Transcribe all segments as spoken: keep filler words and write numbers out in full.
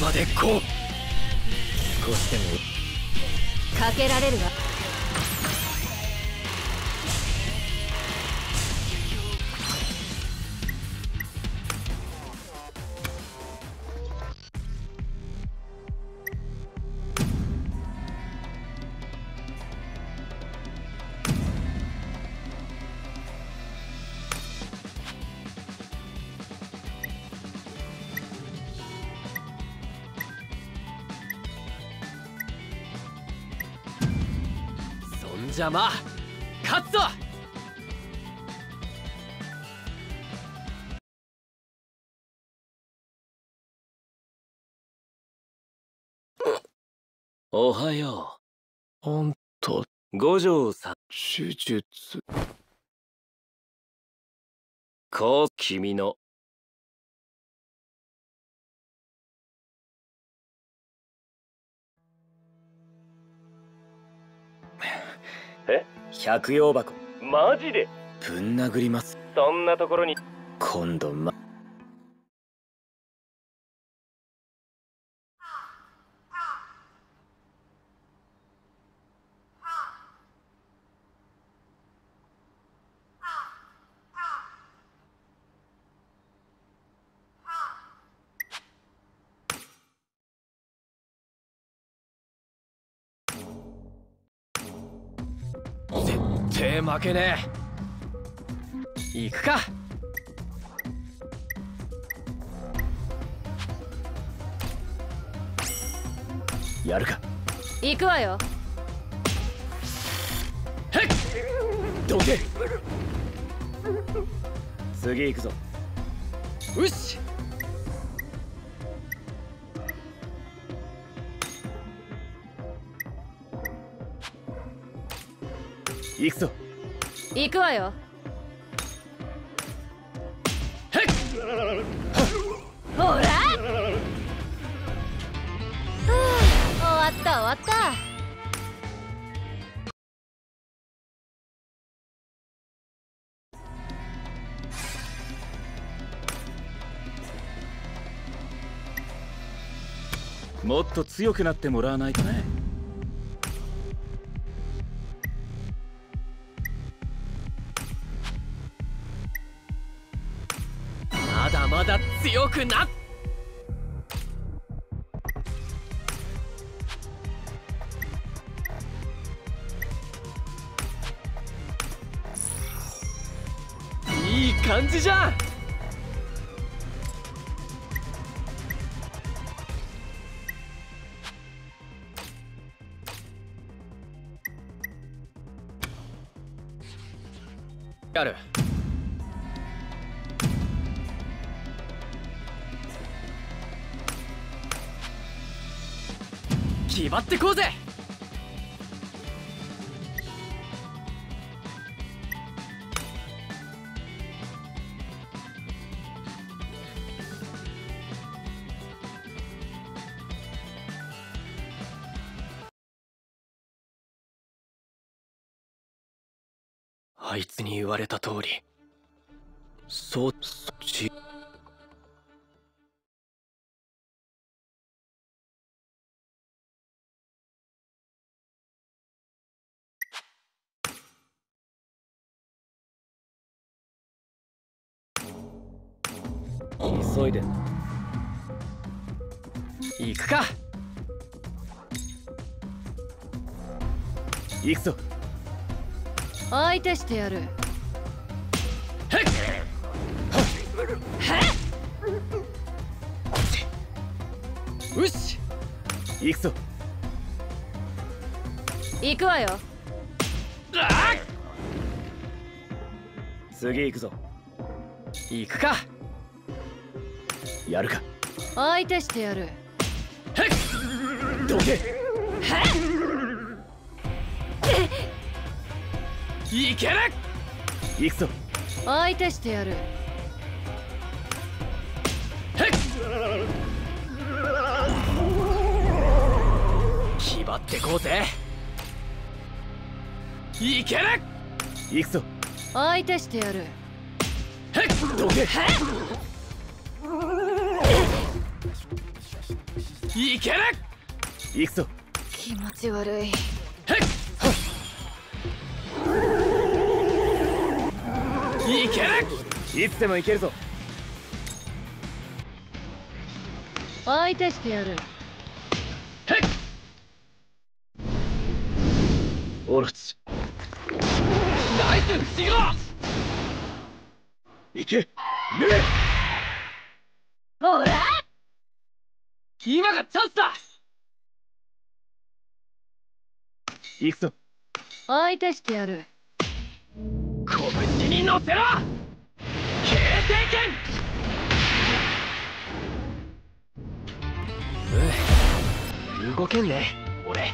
までこう。少しでもかけられるわ。 じゃまあ勝つぞ。おはよう。あんた五条さん手術こう君のえ百葉箱マジでぶん殴ります。そんなところに今度ま絶対負けねえ。行くか。やるか。 行くわよ。 へっどけ。次行くぞ。よし。行くぞ。 行くわよ。 へっほら終わった終わった。 もっと強くなってもらわないとね。まだまだ強くなっ。いい感じじゃん。やる。気張ってこうぜ。あいつに言われた通りそっち。急いで行くか。行くぞ。 相手してやる。 へっよし行くぞ。 行くわよ。 次行くぞ。行くか。やるか。 相手してやる。 へっどけ。いける。行くぞ。 相手してやる。 へっ気張ってこうぜ。いける。行くぞ。 相手してやる。 へっどけ。 いける。行くぞ。 気持ち悪い。 へっ。いける。いつでもいけるぞ。 相手してやる。 へっ。オロチ。ナイス不思議だ。いけ。ねえ。 ほら。 今がチャンスだ。行くぞ。 相手してやる。 拳に乗せろ。形成剣。う動けんね俺。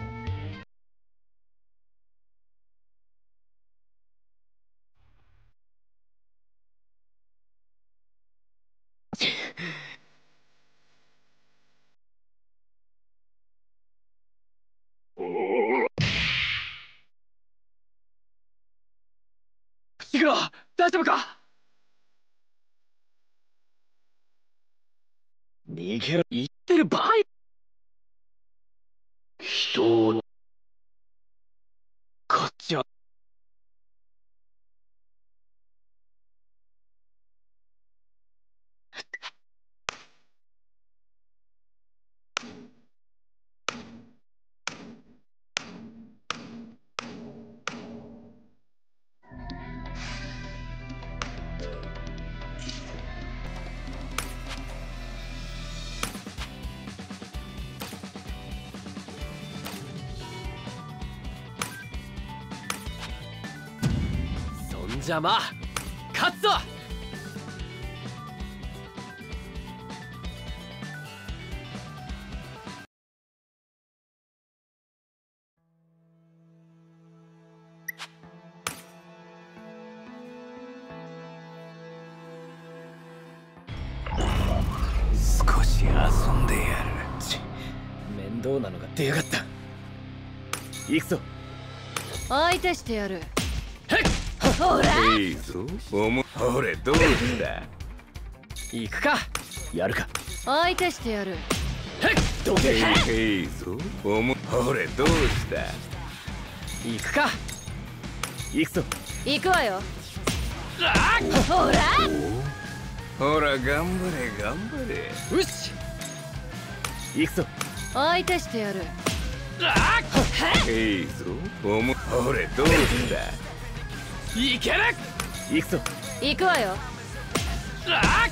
シグラ大丈夫か。逃げろ言ってる場合。人をこっちは。そんじゃまあ勝つぞ。少し遊んでやる。ち面倒なのが出やがった。行くぞ。 相手してやる。 へっ。 ほら。 いいぞ。おもほれどうした。 行くか。やるか。 相手してやる。 へっ。どけ。 いいぞ。おもほれどうした。 行くか。行くぞ。 行くわよ。 あほら。 ほら頑張れ頑張れ。 よし。行くぞ。 相手してやる。 あいいぞ。おもほれどうした。 いける。行くぞ。 行くわよ。 あ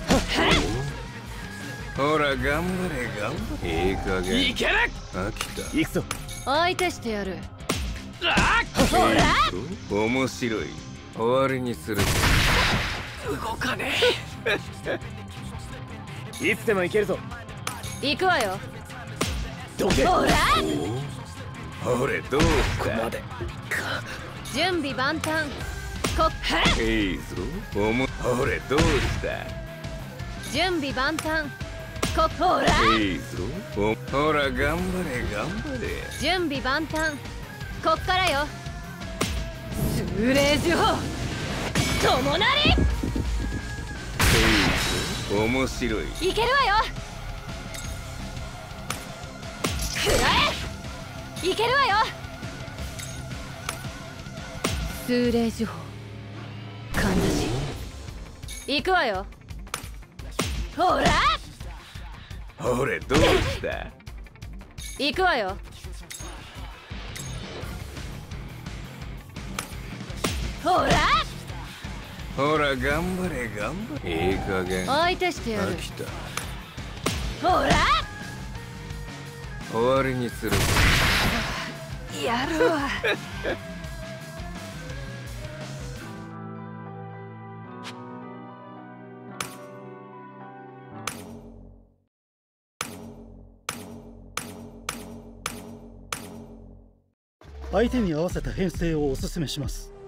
ほら頑張れ頑張れ。いい加減。 いける。 飽きた。 行くぞ。 相手してやる。 あほら。 いいぞ。面白い。終わりにする。 動かねえ。いつでもいけるぞ。 行くわよ。 どけ。 ほら。 ほれどうしここまた。 でか。 準備万端。こっいいぞ。おもほれどうした。 準備万端。こほら。 いいぞ。おほら頑張れ頑張れ。 準備万端。こっからよ。数霊呪法。友なり。 いいぞ。面白い。 いけるわよ。くらえ。いけるわよ。数霊呪法。かんざし。行くわよ。ほら。 ほれどうした。 行くわよ。ほら。 ほら頑張れ頑張れ。いい加減。 相手してやる飽。きた。 ほら。 終わりにする。 やるわ。 相手に合わせた編成をお勧めします。